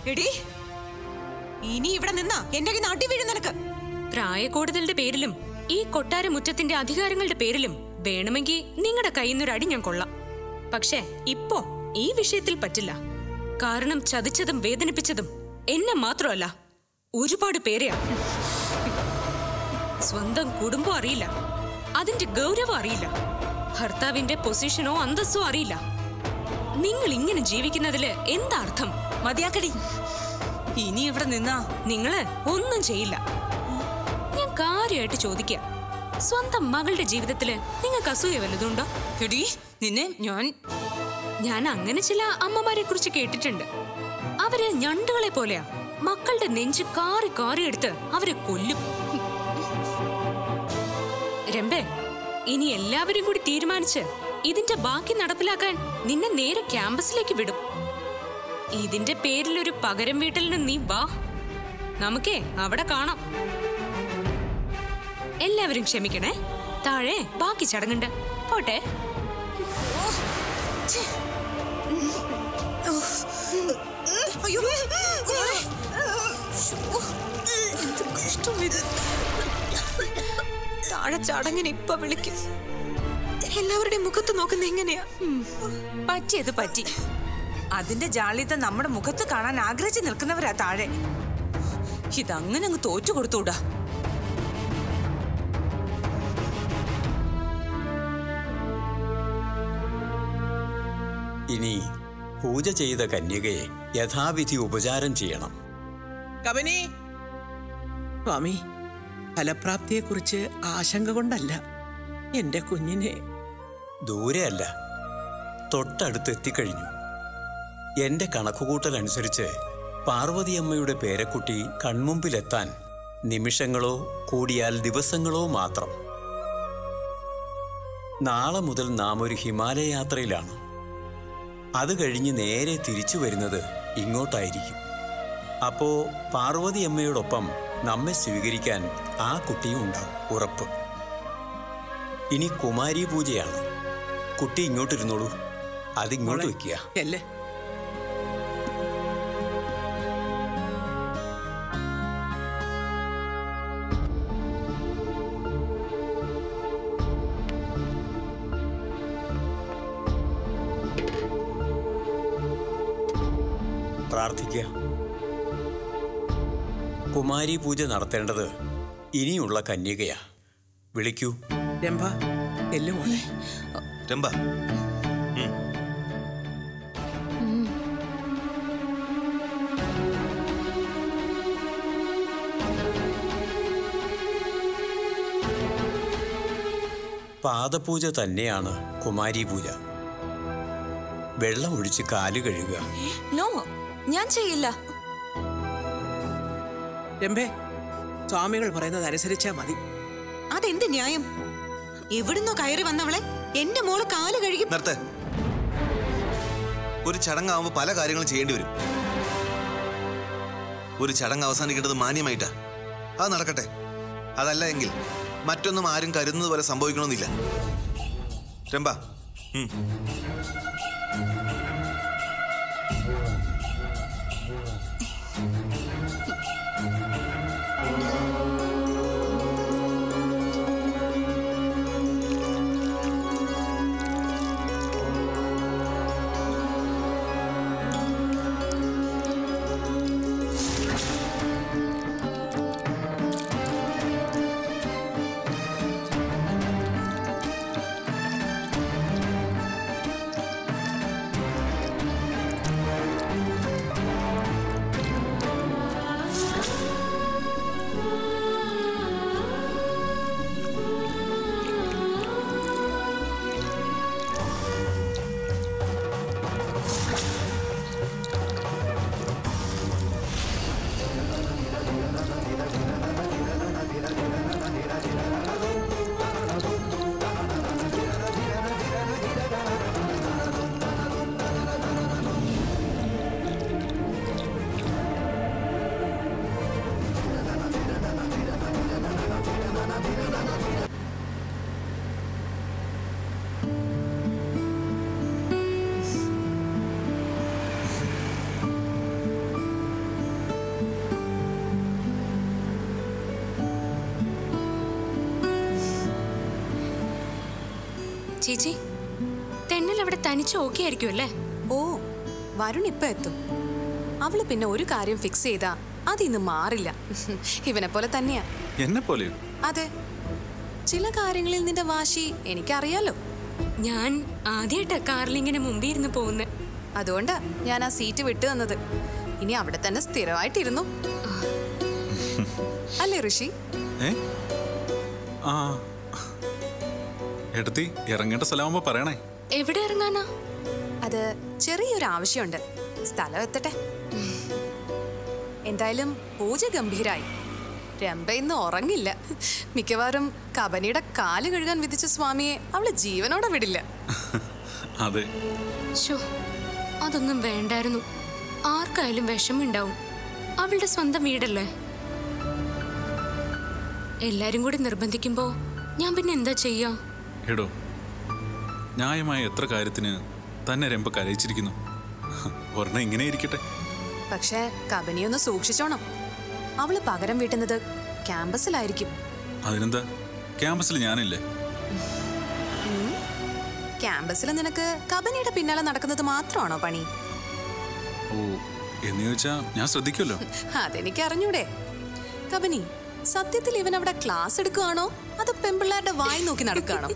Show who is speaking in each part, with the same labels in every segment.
Speaker 1: എടി ഇനി ഇവിടെ നിന്നാ എന്റെ നാട്ടി വീഴും നിനക്ക്.
Speaker 2: പ്രായക്കൂടുതലിന്റെ പേരിലും ഈ കൊട്ടാര മുറ്റത്തിന്റെ അധികാരങ്ങളുടെ പേരിലും വേണമെങ്കിൽ നിങ്ങളുടെ കയ്യിൽ നിന്നൊരടി ഞാൻ കൊള്ളാം. പക്ഷേ ഇപ്പോ ഈ വിഷയത്തിൽ പറ്റില്ല. കാരണം ചതിച്ചതും വേദനിപ്പിച്ചതും എന്നെ മാത്രമല്ല, ഒരുപാട് പേരെയാ. സ്വന്തം കുടുംബം അറിയില്ല, അതിന്റെ ഗൗരവം അറിയില്ല, ഭർത്താവിന്റെ പൊസിഷനോ അന്തസ്സോ അറിയില്ല. നിങ്ങൾ ഇങ്ങനെ ജീവിക്കുന്നതില് എന്താ അർത്ഥം?
Speaker 1: മതിയാക്കടി, ഇനി ഇവിടെ നിന്നാ
Speaker 2: നിങ്ങള് ഒന്നും ചെയ്യില്ല. ഞാൻ കാര്യമായിട്ട് ചോദിക്കുക, സ്വന്തം മകളുടെ ജീവിതത്തില് നിങ്ങൾക്ക് അസൂയ വല്ലതുണ്ടോ?
Speaker 1: എടി നിന്നെ
Speaker 2: ഞാൻ അങ്ങനെ ചില അമ്മമാരെ കുറിച്ച് കേട്ടിട്ടുണ്ട്. അവര് ഞണ്ടുകളെ പോലെയാ. മക്കളുടെ നെഞ്ച് കാറി കാറി എടുത്ത് അവരെ കൊല്ലും. രംബേ, ഇനി എല്ലാവരും കൂടി തീരുമാനിച്ച് ഇതിന്റെ ബാക്കി നടപ്പിലാക്കാൻ നിന്നെ നേരെ ക്യാമ്പസിലേക്ക് വിടും. ഇതിന്റെ പേരിൽ ഒരു പകരം വീട്ടലിന് നീ വാ, നമുക്കേ അവിടെ കാണാം. എല്ലാവരും ക്ഷമിക്കണേ, താഴെ ബാക്കി ചടങ്ങുണ്ട്. പോട്ടെ.
Speaker 1: താഴെ ചടങ്ങിന് ഇപ്പൊ വിളിക്കും. എല്ലാവരുടെയും മുഖത്ത് നോക്കുന്ന എങ്ങനെയാ?
Speaker 3: പറ്റിയത് പറ്റി. അതിന്റെ ജാള്യത നമ്മുടെ മുഖത്ത് കാണാൻ ആഗ്രഹിച്ചു നിൽക്കുന്നവരാ താഴെ. ഇതങ്ങനെ അങ്ങ് തോറ്റു കൊടുത്തൂടാ.
Speaker 4: ഇനി പൂജ ചെയ്ത കന്യകയെ യഥാവിധി ഉപചാരം ചെയ്യണം.
Speaker 5: കവനി സ്വാമി, ഫലപ്രാപ്തിയെക്കുറിച്ച് ആശങ്ക കൊണ്ടല്ല, എന്റെ കുഞ്ഞിനെ
Speaker 4: ദൂരെയല്ല, തൊട്ടടുത്ത് എത്തിക്കഴിഞ്ഞു. എന്റെ കണക്കുകൂട്ടലനുസരിച്ച് പാർവതിയമ്മയുടെ പേരക്കുട്ടി കൺമുമ്പിലെത്താൻ നിമിഷങ്ങളോ കൂടിയാൽ ദിവസങ്ങളോ മാത്രം. നാളെ മുതൽ നാം ഒരു ഹിമാലയ യാത്രയിലാണ്. അത് കഴിഞ്ഞ് നേരെ തിരിച്ചു വരുന്നത് ഇങ്ങോട്ടായിരിക്കും. അപ്പോ പാർവതിയമ്മയോടൊപ്പം നമ്മെ സ്വീകരിക്കാൻ ആ കുട്ടിയും ഉണ്ടാവും, ഉറപ്പ്. ഇനി കുമാരി പൂജയാണ്. കുട്ടി ഇങ്ങോട്ടിരുന്നോളൂ, അതിങ്ങോട്ട് വെക്കുക.
Speaker 5: അല്ലേ?
Speaker 4: പ്രാർത്ഥിക്കുക. കുമാരി പൂജ നടത്തേണ്ടത് ഇനിയുള്ള കന്യകയാ. വിളിക്കൂ.
Speaker 5: രംഭ, മോളെ.
Speaker 6: രംഭ,
Speaker 4: പാദപൂജ തന്നെയാണ് കുമാരി പൂജ. വെള്ളം ഒഴിച്ച് കാല് കഴുകുക.
Speaker 1: നോ, ഞാൻ ചെയ്യില്ല.
Speaker 5: രംഭേ, സ്വാമികൾ പറയുന്നത് അനുസരിച്ചാ മതി.
Speaker 1: അതെന്ത് ന്യായം? എവിടുന്നോ കയറി വന്നവളെ എന്റെ മോള് കാല് കഴുകി.
Speaker 6: നിർത്ത്. ഒരു ചടങ്ങാവുമ്പോ പല കാര്യങ്ങളും ചെയ്യേണ്ടി വരും. ഒരു ചടങ്ങ് അവസാനിക്കേണ്ടത് മാന്യമായിട്ടാ. അത് നടക്കട്ടെ. അതല്ല എങ്കിൽ മറ്റൊന്നും ആരും കരുതുന്നത് പോലെ സംഭവിക്കണമെന്നില്ല. രംഭ,
Speaker 2: ചേച്ചി തെന്നൽ അവിടെ തനിച്ച് ഓക്കെ ആയിരിക്കും അല്ലേ?
Speaker 7: ഓ, വരുൺ ഇപ്പൊ എത്തും. അവള് പിന്നെ ഒരു കാര്യം ഫിക്സ് ചെയ്താ അതിന്ന് മാറില്ല. ഇവനെ പോലെ തന്നെയാ.
Speaker 8: എന്നെ പോലെയോ?
Speaker 7: അതെ, ചില കാര്യങ്ങളിൽ നിന്റെ വാശി എനിക്കറിയാലോ.
Speaker 2: ഞാൻ ആദ്യമായിട്ടാ കാറിൽ ഇങ്ങനെ മുമ്പിൽ ഇരുന്ന് പോകുന്നത്.
Speaker 7: അതുകൊണ്ടാ ഞാൻ ആ സീറ്റ് വിട്ടു തന്നത്. ഇനി അവിടെ തന്നെ സ്ഥിരമായിട്ടിരുന്നു അല്ലേ ഋഷി?
Speaker 8: ആ എടുത്തി ഇറങ്ങേണ്ട സ്ഥലമാകുമ്പോ പറയണേ.
Speaker 2: എവിടെ ഇറങ്ങാനാ?
Speaker 7: അത് ചെറിയൊരു ആവശ്യമുണ്ട്. സ്ഥലം എത്തട്ടെ. എന്തായാലും പൂജ ഗംഭീരായി. രംഭ ഇന്ന് ഉറങ്ങില്ല. മിക്കവാറും കബനിയുടെ കാല് കഴുകാൻ വിധിച്ച സ്വാമിയെ അവള് ജീവനോടെ വിടില്ല.
Speaker 8: അതെ.
Speaker 2: അതൊന്നും വേണ്ടായിരുന്നു. ആർക്കായാലും വിഷമുണ്ടാവും. അവളുടെ സ്വന്തം വീടല്ലേ. എല്ലാരും കൂടി നിർബന്ധിക്കുമ്പോ ഞാൻ പിന്നെ എന്താ ചെയ്യാ?
Speaker 8: എടോ, ന്യായമായ എത്ര കാര്യത്തിന് തന്നെ രംഭ കരയിച്ചിരിക്കുന്നു. ഒരെണ്ണം ഇങ്ങനെ ഇരിക്കട്ടെ.
Speaker 7: പക്ഷേ കബനിയൊന്ന് സൂക്ഷിച്ചോണം. അവള് പകരം വീട്ടുന്നത് ക്യാമ്പസിലായിരിക്കും.
Speaker 8: അതിനെന്താ, ക്യാമ്പസിൽ ഞാനില്ലേ?
Speaker 7: ക്യാമ്പസിൽ നിനക്ക് കബനിയുടെ പിന്നാലെ നടക്കുന്നത് മാത്രമാണോ പണി?
Speaker 8: ഓ, എന്ന് ചോദിച്ചാ ഞാൻ ശ്രദ്ധിക്കുമല്ലോ.
Speaker 7: അതെനിക്ക് അറിഞ്ഞൂടെ. കബനി, സത്യത്തിൽ ഇവൻ അവിടെ ക്ലാസ് എടുക്കുകയാണോ അതോ പെമ്പിള്ളാരുടെ വായി നോക്കി നടക്കുകയാണോ?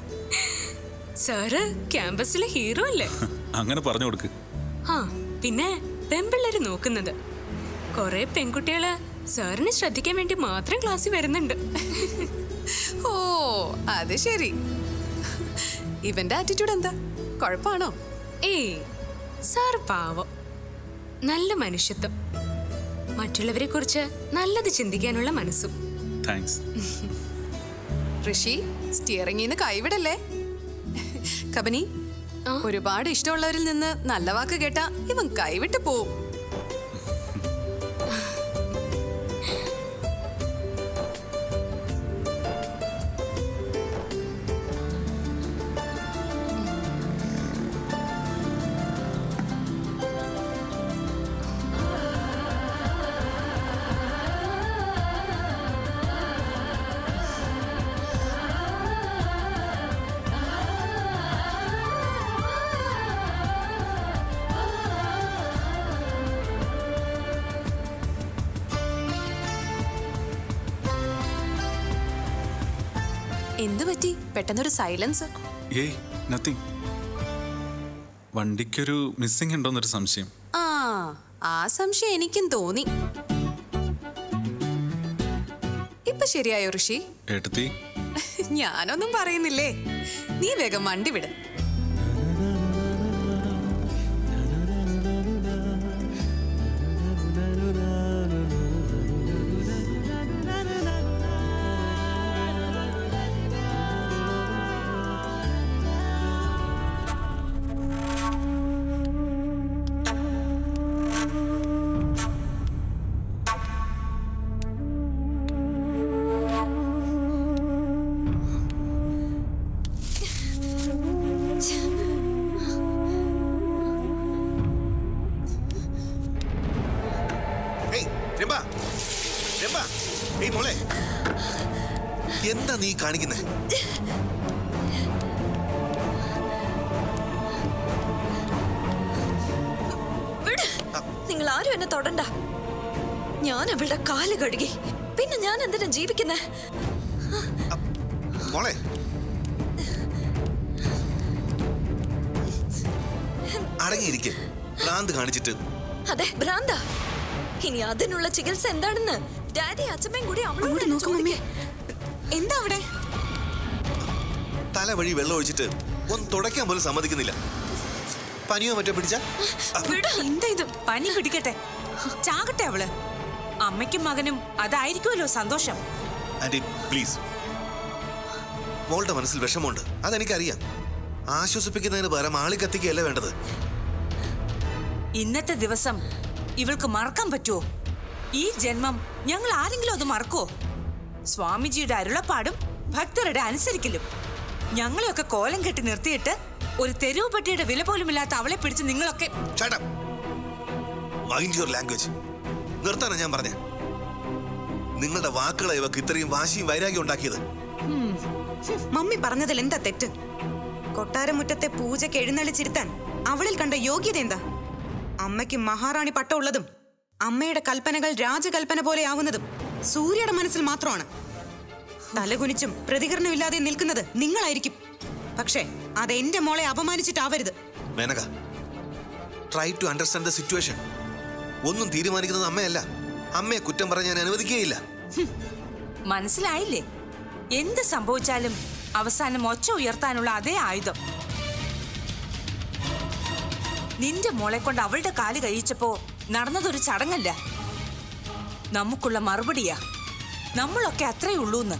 Speaker 2: സാറ് ക്യാമ്പസിലെ ഹീറോ അല്ലേ?
Speaker 8: അങ്ങനെ പറഞ്ഞു കൊടുക്ക്.
Speaker 2: ആ പിന്നെ പെമ്പിള്ളേര് നോക്കുന്നത്. കൊറേ പെൺകുട്ടികള് സാറിനെ ശ്രദ്ധിക്കാൻ വേണ്ടി മാത്രം ക്ലാസ്സിൽ വരുന്നുണ്ട്.
Speaker 7: ഓ, അത് ശരി. ഇവന്റെ ആറ്റിറ്റ്യൂഡ് എന്താ? കുഴപ്പമാണോ?
Speaker 2: ഏയ്, സാർ പാവം. നല്ല മനുഷ്യത്വം, മറ്റുള്ളവരെ കുറിച്ച് നല്ലത് ചിന്തിക്കാനുള്ള മനസ്സും.
Speaker 8: താങ്ക്സ്.
Speaker 7: ഋഷി, സ്റ്റിയറിംഗിന്ന് കൈവിടല്ലേ. കബനി, ഒരുപാട് ഇഷ്ടമുള്ളവരിൽ നിന്ന് നല്ല വാക്ക് കേട്ടാ ഇവൻ കൈവിട്ട് പോവും. എന്ത് പറ്റി പെട്ടെന്നൊരു സൈലൻസ്?
Speaker 8: ഏയ്, നത്തിങ്. വണ്ടിക്കൊരു മിസ്സിംഗ് ഉണ്ടോന്നൊരു സംശയം.
Speaker 7: ആ സംശയം എനിക്കും തോന്നി. ഇപ്പൊ ശരിയായോ ഋഷി?
Speaker 8: ഏട്ടത്തി,
Speaker 7: ഞാനൊന്നും പറയുന്നില്ലേ. നീ വേഗം വണ്ടി വിട്.
Speaker 6: എന്താ നീ കാണിക്കുന്നേ?
Speaker 9: നിങ്ങൾ ആരും എന്നെ തൊടണ്ട. ഞാൻ അവളുടെ കാല് കഴുകി. പിന്നെ ഞാൻ എന്തിനാ ജീവിക്കുന്നേ?
Speaker 6: മോളെ, അടങ്ങിയിരിക്കെ. ഭ്രാന്ത് കാണിച്ചിട്ട്.
Speaker 9: അതെ, ഭ്രാന്താ. ഇനി അതിനുള്ള ചികിത്സ എന്താണെന്ന് ഡാഡി അച്ഛമ്മയും കൂടി അവളോട് നോക്കുമേ.
Speaker 1: എന്താ അവിടെ?
Speaker 6: തല വഴി വെള്ളം ഒഴിച്ചിട്ട് ഒന്ന് തുടയ്ക്കാൻ പോലും സമ്മതിക്കുന്നില്ല. പനിയോ മറ്റോ പിടിച്ച?
Speaker 3: എന്താ ഇത്? പനി പിടിക്കട്ടെ, ചാകട്ടെ അവള്. അമ്മയ്ക്കും മകനും അതായിരിക്കുമല്ലോ സന്തോഷം.
Speaker 6: ആന്റി പ്ലീസ്, മോളുടെ മനസ്സിൽ വിഷമമുണ്ട്, അതെനിക്കറിയാം. ആശ്വസിപ്പിക്കുന്നതിന് പകരം ആളി കത്തിക്കുകയല്ല വേണ്ടത്.
Speaker 3: ഇന്നത്തെ ദിവസം ഇവൾക്ക് മറക്കാൻ പറ്റുമോ? ഈ ജന്മം ഞങ്ങൾ ആരെങ്കിലും അത് മറക്കോ? സ്വാമിജിയുടെ അരുളപ്പാടും ഭക്തരുടെ അനുസരിക്കലും. ഞങ്ങളെയൊക്കെ കോലം കെട്ടി നിർത്തിയിട്ട് ഒരു തെരുവ് പട്ടിയുടെ വില പോലുമില്ലാത്ത അവളെ പിടിച്ച് നിങ്ങളൊക്കെ.
Speaker 6: Mind your language. നിർത്താനാ ഞാൻ പറഞ്ഞ. നിങ്ങളുടെ വാക്കുകളെ ഇവക്ക് ഇത്രയും വാശിയും വൈരാഗ്യം ഉണ്ടാക്കിയത്.
Speaker 1: മമ്മി പറഞ്ഞതിൽ എന്താ തെറ്റ്? കൊട്ടാരമുറ്റത്തെ പൂജയ്ക്ക് എഴുന്നള്ളിച്ചിരുത്താൻ അവളിൽ കണ്ട യോഗ്യത എന്താ? അമ്മയ്ക്ക് മഹാറാണി പട്ടമുള്ളതും അമ്മയുടെ കൽപ്പനകൾ രാജകൽപ്പന പോലെ ആവുന്നതും സൂര്യയുടെ മനസ്സിൽ മാത്രമാണ്. തലകുനിച്ചും പ്രതികരണമില്ലാതെ നിൽക്കുന്നത് നിങ്ങളായിരിക്കും. പക്ഷേ അത് എന്റെ മോളെ അപമാനിച്ചിട്ടാവരുത്.
Speaker 6: Menaka, try to understand the situation. ഒന്നും തീരുമാനിക്കുന്നത് അമ്മയല്ല. അമ്മയെ കുറ്റം പറയാൻ ഞാൻ അനുവദിക്കുകയില്ല.
Speaker 3: മനസ്സിലായില്ലേ? എന്ത് സംഭവിച്ചാലും അവസാനം ഒച്ച ഉയർത്താനുള്ള അതേ ആയുധം. നിന്റെ മോളെ കൊണ്ട് അവളുടെ കാല് കഴിച്ചപ്പോ നടന്നതൊരു ചടങ്ങല്ല, നമുക്കുള്ള മറുപടിയാ. നമ്മളൊക്കെ അത്രേ ഉള്ളൂന്ന്.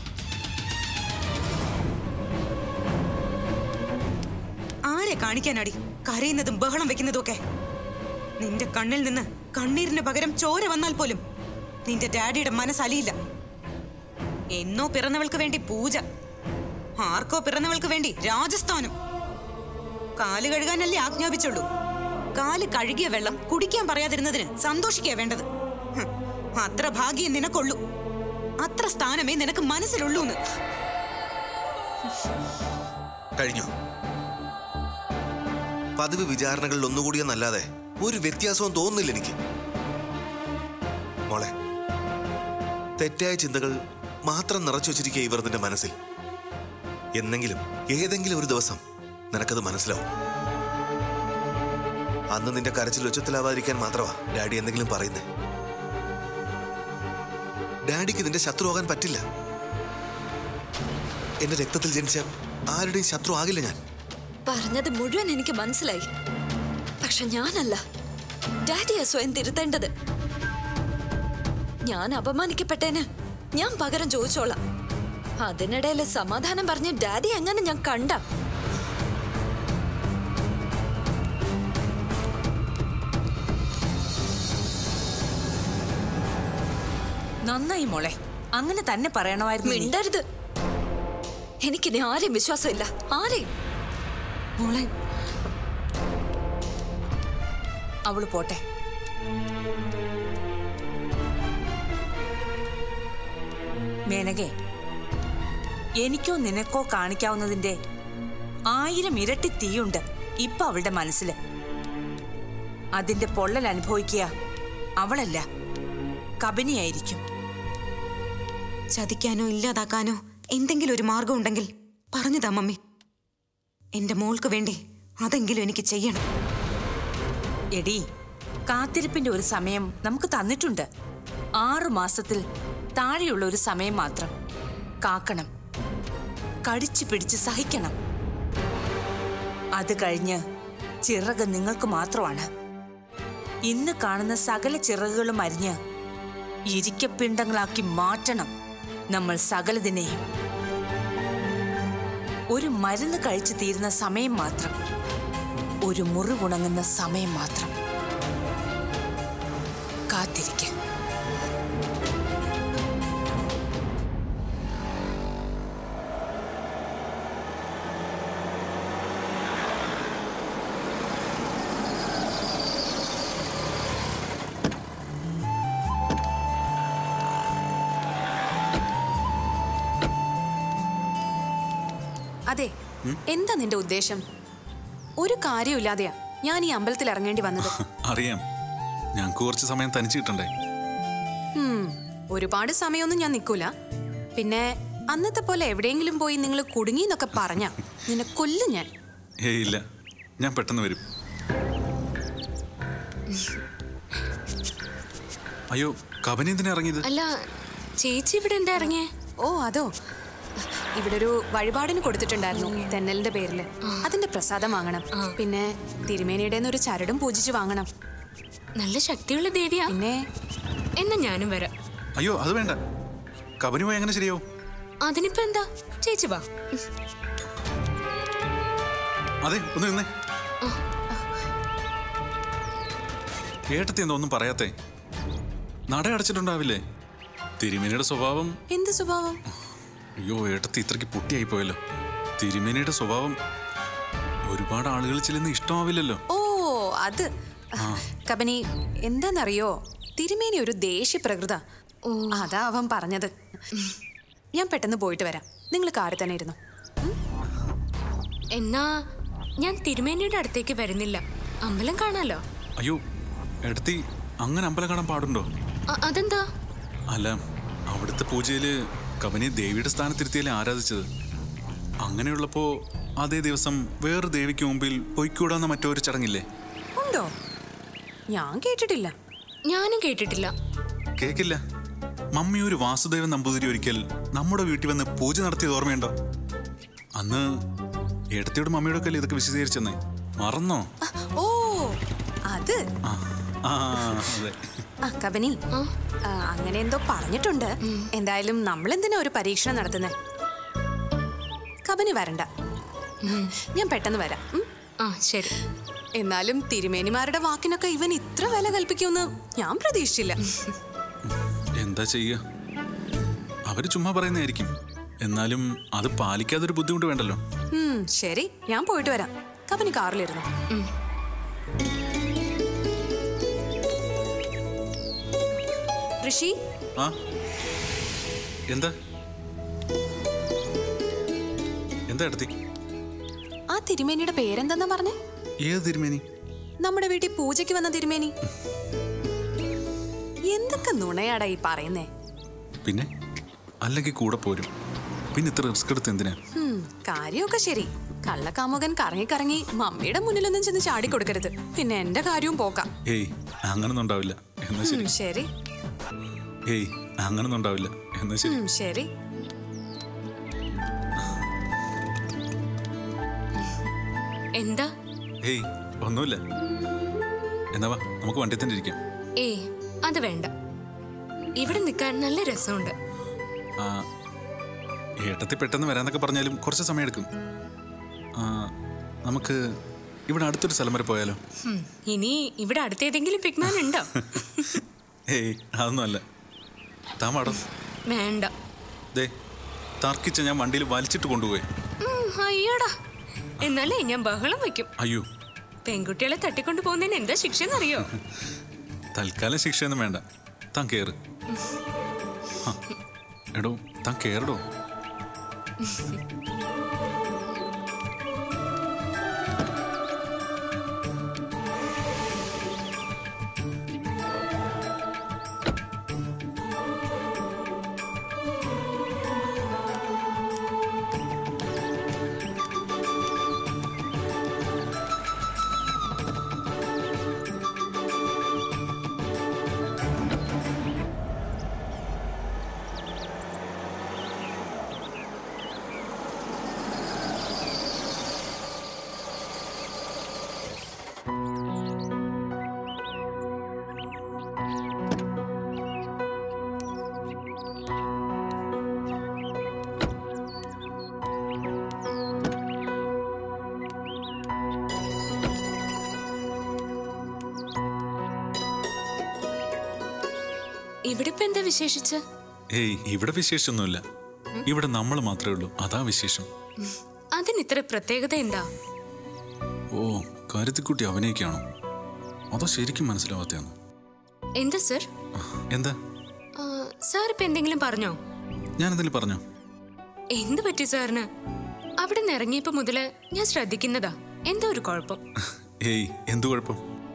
Speaker 1: ആരെ കാണിക്കാനടി കരയുന്നതും ബഹളം വെക്കുന്നതും ഒക്കെ? നിന്റെ കണ്ണിൽ നിന്ന് കണ്ണീരിന് പകരം ചോര വന്നാൽ പോലും നിന്റെ ഡാഡിയുടെ മനസ്സലിയില്ല. എന്നോ പിറന്നവൾക്ക് വേണ്ടി പൂജ, ആർക്കോ പിറന്നവൾക്ക് വേണ്ടി രാജസ്ഥാനം. കാല് കഴുകാനല്ലേ ആജ്ഞാപിച്ചുള്ളൂ. കാല് കഴുകിയ വെള്ളം കുടിക്കാൻ പറയാതിരുന്നതിന് സന്തോഷിക്കുക വേണ്ടത്. അത്ര ഭാഗ്യം നിനക്കുള്ളൂ, അത്ര സ്ഥാനമേ നിനക്ക് മനസ്സിലുള്ളൂന്ന്.
Speaker 6: കഴിഞ്ഞു. പതിവ് വിചാരണകളിൽ ഒന്നുകൂടിയെന്നല്ലാതെ ഒരു വ്യത്യാസവും തോന്നുന്നില്ല എനിക്ക്. മോളെ, തെറ്റായ ചിന്തകൾ മാത്രം നിറച്ചു വച്ചിരിക്കുക ഇവർ നിന്റെ മനസ്സിൽ. എന്നെങ്കിലും ഏതെങ്കിലും ഒരു ദിവസം നിനക്കത് മനസ്സിലാവും. അന്ന് നിന്റെ കരച്ചിൽ ഉച്ചത്തിലാവാതിരിക്കാൻ മാത്രമാ ഡാഡി എന്തെങ്കിലും പറയുന്നേ. ഡാഡിക്ക് നിന്റെ ശത്രുവാകാൻ പറ്റില്ല. എന്റെ രക്തത്തിൽ ജനിച്ച ആരുടെയും ശത്രു ആകില്ല ഞാൻ.
Speaker 9: പറഞ്ഞത് മുഴുവൻ എനിക്ക് മനസ്സിലായി. പക്ഷെ ഞാനല്ല, ഡാഡിയാ സ്വയം തിരുത്തേണ്ടത്. ഞാൻ അപമാനിക്കപ്പെട്ടേന് ഞാൻ പകരം ചോദിച്ചോളാം. അതിനിടയിൽ സമാധാനം പറഞ്ഞ ഡാഡി എങ്ങനെ ഞാൻ കണ്ട?
Speaker 3: നന്നായി മോളെ, അങ്ങനെ തന്നെ പറയണമായിരുന്നു.
Speaker 9: മിണ്ടരുത്. എനിക്കിനി ആരെയും വിശ്വാസമില്ല, ആരെയും.
Speaker 3: മോളെ, അവള് പോട്ടെ. മേനകെ, എനിക്കോ നിനക്കോ കാണിക്കാവുന്നതിന്റെ 1000 ഇരട്ടി തീയുണ്ട് ഇപ്പൊ അവളുടെ മനസ്സില്. അതിന്റെ പൊള്ളൽ അനുഭവിക്കുക അവളല്ല, കബനിയായിരിക്കും.
Speaker 1: ചതിക്കാനോ ഇല്ലാതാക്കാനോ എന്തെങ്കിലും ഒരു മാർഗം ഉണ്ടെങ്കിൽ പറഞ്ഞുതാ മമ്മി. എന്റെ മോൾക്ക് വേണ്ടി അതെങ്കിലും എനിക്ക് ചെയ്യണം.
Speaker 3: എടി, കാത്തിരിപ്പിന്റെ ഒരു സമയം നമുക്ക് തന്നിട്ടുണ്ട്. 6 മാസത്തിൽ താഴെയുള്ള ഒരു സമയം മാത്രം കാക്കണം, കടിച്ചു പിടിച്ച് സഹിക്കണം. അത് കഴിഞ്ഞ് ചിറക് നിങ്ങൾക്ക് മാത്രമാണ്. ഇന്ന് കാണുന്ന സകല ചിറകുകളും അരിഞ്ഞ് ഇരിക്കപ്പിണ്ടങ്ങളാക്കി മാറ്റണം നമ്മൾ സകലതിനെയും. ഒരു മരുന്ന് കഴിച്ചു തീരുന്ന സമയം മാത്രം, ഒരു മുറിവുണങ്ങുന്ന സമയം മാത്രം. കാത്തിരിക്ക.
Speaker 7: അതെ, എന്താ നിന്റെ ഉദ്ദേശം? ഒരു കാര്യമില്ലാതെയാ ഞാൻ ഈ അമ്പലത്തിൽ ഇറങ്ങേണ്ടി വന്നത്.
Speaker 8: അറിയാം, ഞങ്ങൾക്ക് കുറച്ച് സമയം തനിച്ച് കിട്ടണ്ടേ.
Speaker 7: ഒരുപാട് സമയമൊന്നും ഞാൻ നിൽക്കൂല. പിന്നെ അന്നത്തെ പോലെ എവിടെയെങ്കിലും പോയി നിങ്ങൾ കുടുങ്ങി എന്നൊക്കെ പറഞ്ഞ നിന്നെ കൊല്ലും ഞാൻ.
Speaker 8: ഏയ് ഇല്ല, ഞാൻ പെട്ടെന്ന് വരും. അയ്യോ, കബനി എന്തിനാ ഇറങ്ങിയത്?
Speaker 2: അല്ല, ചേച്ചി ഇവിടെ എന്താ ഇറങ്ങിയേ?
Speaker 7: ഓ അതോ, ഇവിടെ ഒരു വഴിപാടിന് കൊടുത്തിട്ടുണ്ടായിരുന്നു തെന്നലിന്റെ പേരില്. അതിന്റെ പ്രസാദം വാങ്ങണം. പിന്നെ തിരുമേനിയുടെ ഒരു ചരടും പൂജിച്ച് വാങ്ങണം.
Speaker 2: നല്ല ശക്തിയുള്ള ദേവിയാ.
Speaker 7: പിന്നെ
Speaker 2: എന്നാ ഞാനും വരാം.
Speaker 8: അയ്യോ, അത് വേണ്ട. കബനി പോയി എങ്ങനെ ശരിയാവും?
Speaker 2: അതിനിപ്പോ എന്താ, ചേച്ചി വാ.
Speaker 8: അതെ, ഒന്ന് നിന്നേ. ഏട്ടത്തി എന്താ ഒന്നും പറയാത്തേ? നട അടച്ചിട്ടുണ്ടാവില്ലേ? തിരുമേനിയുടെ സ്വഭാവം.
Speaker 7: എന്ത് സ്വഭാവം?
Speaker 8: അയ്യോ, ഏട്ടത്തി ഇത്രയ്ക്ക് പൊട്ടിയായി പോയല്ലോ. തിരുമേനിയുടെ സ്വഭാവം ഒരുപാട് ആളുകൾ ചെല്ലുന്ന ഇഷ്ടമാവില്ലല്ലോ.
Speaker 7: ഓ അത് കബനി, എന്താന്നറിയോ, തിരുമേനി ഒരു ദേഷ്യപ്രകൃത. അതാ അവൻ പറഞ്ഞത്. ഞാൻ പെട്ടെന്ന് പോയിട്ട് വരാം. നിങ്ങൾ കാറിൽ തന്നെ ഇരുന്നു.
Speaker 2: എന്നാ ഞാൻ തിരുമേനിയുടെ അടുത്തേക്ക് വരുന്നില്ല. അമ്പലം കാണാലോ.
Speaker 8: അയ്യോ എടുത്തി, അങ്ങനെ അമ്പലം കാണാൻ പാടുണ്ടോ?
Speaker 2: അതെന്താ?
Speaker 8: അല്ല, അവിടുത്തെ പൂജയില് കബനി ദേവിയുടെ സ്ഥാനത്തിരുത്തിയല്ലേ ആരാധിച്ചത്. അങ്ങനെയുള്ളപ്പോ അതേ ദിവസം വേറെ ദേവിക്ക് മുമ്പിൽ പൊയ്ക്കൂടാന്ന മറ്റൊരു ചടങ്ങില്ലേ?
Speaker 7: ഉണ്ടോ? ഞാൻ കേട്ടിട്ടില്ല.
Speaker 2: ഞാനും കേട്ടിട്ടില്ല.
Speaker 8: കേക്കില്ല. മമ്മി ഒരു വാസുദേവൻ നമ്പൂതിരി ഒരിക്കൽ നമ്മുടെ വീട്ടിൽ വന്ന് പൂജ നടത്തിയത് ഓർമ്മയുണ്ടോ? അന്ന് ഏടത്തിയോട് മമ്മിയുടെ ഒക്കെ ഇതൊക്കെ വിശദീകരിച്ചെന്നേ, മറന്നോ?
Speaker 7: ഓ അത്
Speaker 8: അതെ.
Speaker 7: കബനി അങ്ങനെ എന്തോ പറഞ്ഞിട്ടുണ്ട്. എന്തായാലും നമ്മൾ എന്തിനാ ഒരു പരീക്ഷണം നടത്തുന്നത്? കബനി വരണ്ട, ഞാൻ പെട്ടെന്ന് വരാം.
Speaker 2: ശരി.
Speaker 7: എന്നാലും തിരുമേനിമാരുടെ വാക്കിനൊക്കെ ഇവൻ ഇത്ര വില കൽപ്പിക്കുമെന്ന് ഞാൻ പ്രതീക്ഷിച്ചില്ല.
Speaker 8: എന്താ ചെയ്യുക, അവര് ചുമ്മാ പറയുന്നതായിരിക്കും. എന്നാലും അത് പാലിക്കാതൊരു ബുദ്ധിമുട്ട് വേണ്ടല്ലോ.
Speaker 7: ശരി, ഞാൻ പോയിട്ട് വരാം. കബനി കാറിലിരുന്നു. ഋഷി,
Speaker 8: എന്താ എന്താ എടുത്തി?
Speaker 7: ആ തിരുമേനിയുടെ പേരെന്തെന്നാ പറഞ്ഞേ?
Speaker 8: ഏത് തിരുമേനി?
Speaker 7: നമ്മുടെ വീട്ടിൽ പൂജയ്ക്ക് വന്ന തിരുമേനി. എന്തൊക്കെ നുണയാടാ ഈ പറയുന്നേ?
Speaker 8: പിന്നെ അല്ലെങ്കിൽ കൂടെ പോരും. പിന്നെ ഇത്ര റിസ്ക് എടുത്ത് എന്തിനാ?
Speaker 7: കാര്യമൊക്കെ ശരി. കള്ളക്കാമുകൻ കറങ്ങി കറങ്ങി മമ്മിയുടെ മുന്നിലൊന്നും ചെന്ന് ചാടിക്കൊടുക്കരുത്. പിന്നെ എന്റെ കാര്യവും പോക്കാം.
Speaker 8: ഏയ് അങ്ങനൊന്നും ഉണ്ടാവില്ല. എന്നാ ശരി.
Speaker 7: ശരി.
Speaker 8: ഏയ് അങ്ങനൊന്നും ഉണ്ടാവില്ല. എന്നാ ശരി.
Speaker 7: ശരി.
Speaker 2: എന്താ?
Speaker 8: ഏയ് ഒന്നുമില്ല. എന്നാ വാ, നമുക്ക് വണ്ടി തന്നെ ഇരിക്കാം.
Speaker 2: ഏയ് അത് വേണ്ട, ഇവിടെ നിൽക്കാൻ നല്ല രസമുണ്ട്.
Speaker 8: ഏട്ടത്തി പെട്ടെന്ന് വരാന്നൊക്കെ പറഞ്ഞാലും കുറച്ച് സമയം എടുക്കും. നമുക്ക് ഇവിടെ അടുത്തൊരു സ്ഥലം വരെ പോയാലോ?
Speaker 2: ഇനി ഇവിടെ അടുത്തേതെങ്കിലും പിഗ്മാൻ ഉണ്ടോ?
Speaker 8: ഏയ് അതൊന്നും അല്ല. താൻ വാടോ.
Speaker 2: വേണ്ട.
Speaker 8: ദേ തർക്കിച്ച ഞാൻ വണ്ടിയിൽ വലിച്ചിട്ട് കൊണ്ടുപോയി.
Speaker 2: അയ്യോടാ, എന്നാലേ ഞാൻ ബഹളം വയ്ക്കും.
Speaker 8: അയ്യോ,
Speaker 2: പെൺകുട്ടികളെ തട്ടിക്കൊണ്ടു പോകുന്നതിന് എന്താ ശിക്ഷ എന്നറിയോ?
Speaker 8: തൽക്കാലം ശിക്ഷയൊന്നും വേണ്ട. താൻ കേറ്. എടോ താൻ കേറടോ.
Speaker 2: ഇവിടെ ഇപ്പൊ എന്താ വിശേഷിച്ച്?
Speaker 8: ഏയ് ഇവിടെ വിശേഷമൊന്നുമില്ല. ഇവിടെ നമ്മൾ മാത്രമേ ഉള്ളൂ, അതാ വിശേഷം.
Speaker 2: അതിന് ഇത്ര പ്രത്യേകത എന്താ?
Speaker 8: ഓ, കാര്യത്തിക്കുട്ടി അഭിനയിക്കാണോ? അതോ ശരിക്കും മനസ്സിലാവാത്തയാണോ?
Speaker 2: എന്താ സർ?
Speaker 8: എന്താ
Speaker 2: സാർ ഇപ്പൊ എന്തെങ്കിലും പറഞ്ഞോ?
Speaker 8: ഞാനെന്തെങ്കിലും പറഞ്ഞോ?
Speaker 2: എന്ത് പറ്റി സാറിന്? അവിടെ നിന്ന് ഇറങ്ങിയപ്പോ മുതല് ഞാൻ ശ്രദ്ധിക്കുന്നതാ. എന്താ ഒരു കുഴപ്പം?
Speaker 8: ഏയ് എന്തു കുഴപ്പം?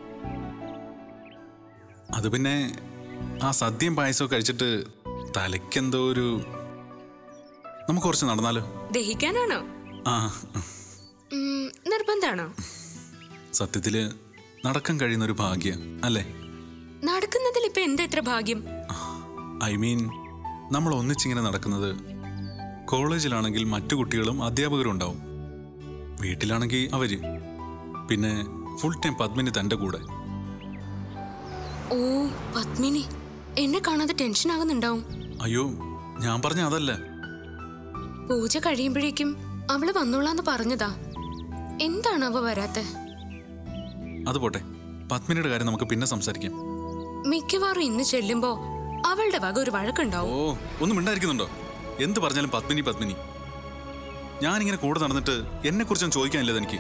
Speaker 8: അത് പിന്നെ ആ സദ്യയും പായസവും കഴിച്ചിട്ട് തലയ്ക്കെന്തോ ഒരു... നമുക്ക് കുറച്ച് നടന്നാലോ?
Speaker 2: ദഹിക്കാനാണോ?
Speaker 8: ആ,
Speaker 2: നിർബന്ധാണോ?
Speaker 8: സത്യത്തില് നടക്കാൻ കഴിയുന്ന ഒരു ഭാഗ്യം അല്ലേ?
Speaker 2: നടക്കുന്നതിൽ ഇപ്പൊ എന്താ ഇത്ര ഭാഗ്യം?
Speaker 8: ഐ മീൻ, നമ്മൾ ഒന്നിച്ചിങ്ങനെ നടക്കുന്നത്. കോളേജിലാണെങ്കിൽ മറ്റു കുട്ടികളും അധ്യാപകരും ഉണ്ടാവും, വീട്ടിലാണെങ്കിൽ അവര്, പിന്നെ ഫുൾ ടൈം പത്മിനി തന്റെ കൂടെ.
Speaker 2: ഓ, പത്മിനി എന്നെ കാണാതെ ടെൻഷൻ ആകുന്നുണ്ടാവും.
Speaker 8: അയ്യോ, ഞാൻ പറഞ്ഞ അതല്ല.
Speaker 2: പൂജ കഴിയുമ്പോഴേക്കും അവള് വന്നോളാന്ന് പറഞ്ഞതാ. എന്താണ് അവ വരാത്തെ?
Speaker 8: അത് പോട്ടെ, പത്മിനിയുടെ കാര്യം നമുക്ക് പിന്നെ സംസാരിക്കാം.
Speaker 2: മിക്കവാറും ഇന്ന് ചെല്ലുമ്പോ അവളുടെ വക ഒരു വഴക്കുണ്ടാവും.
Speaker 8: ഓ, ഒന്നും മിണ്ടായിരിക്കുന്നുണ്ടോ? എന്ത് പറഞ്ഞാലും പത്മിനി പത്മിനി. ഞാനിങ്ങനെ കൂടെ നടന്നിട്ട് എന്നെ കുറിച്ചൊന്നും ചോദിക്കാനില്ല എനിക്ക്.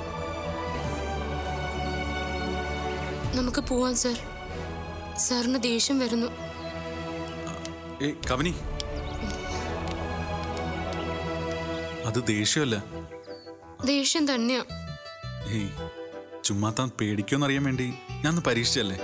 Speaker 2: നമുക്ക് പോവാൻ സർ. സാറിന് ദേഷ്യം വരുന്നു.
Speaker 8: കവനി, അത് ദേഷ്യമല്ല,
Speaker 2: ദേഷ്യം തന്നെയാ.
Speaker 8: ഏയ് ചുമ്മാ താൻ പേടിക്കുമെന്നറിയാൻ വേണ്ടി ഞാൻ ഒന്ന് പരീക്ഷിച്ചല്ലേ.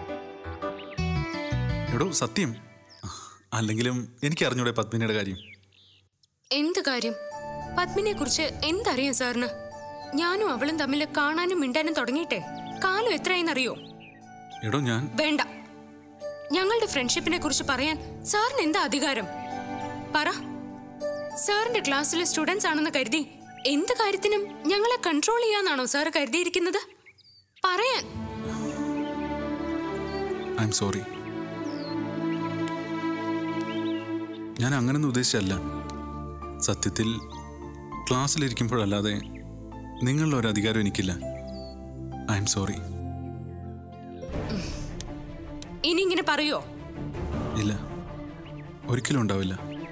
Speaker 8: എടോ സത്യം, അല്ലെങ്കിലും എനിക്ക് അറിഞ്ഞൂടെ പത്മിനിയുടെ കാര്യം.
Speaker 2: എന്ത് കാര്യം? പത്മിനെ കുറിച്ച് എന്തറിയാം സാറിന്? ഞാനും അവളും തമ്മിൽ കാണാനും മിണ്ടാനും തുടങ്ങിയിട്ടെ കാലം എത്രയെന്നറിയോ?
Speaker 8: എടോ ഞാൻ
Speaker 2: വേണ്ട. ഞങ്ങളുടെ ഫ്രണ്ട്ഷിപ്പിനെ കുറിച്ച് പറയാൻ സാറിന് എന്താ അധികാരം? പറ. സാറിന്റെ ക്ലാസ്സിലെ സ്റ്റുഡൻസ് ആണെന്ന് കരുതി എന്ത് കാര്യത്തിനും ഞങ്ങളെ കൺട്രോൾ ചെയ്യാന്നാണോ സാറ് കരുതിയിരിക്കുന്നത്? പറയാൻ.
Speaker 8: I am sorry. ഞാൻ അങ്ങനൊന്നും ഉദ്ദേശിച്ചല്ല. സത്യത്തിൽ ക്ലാസ്സിലിരിക്കുമ്പോഴല്ലാതെ നിങ്ങളുടെ ഒരു അധികാരം എനിക്കില്ല. I am sorry.
Speaker 2: ഇനി ഇങ്ങനെ പറയോ?
Speaker 8: ഇല്ല, ഒരിക്കലും ഉണ്ടാവില്ല.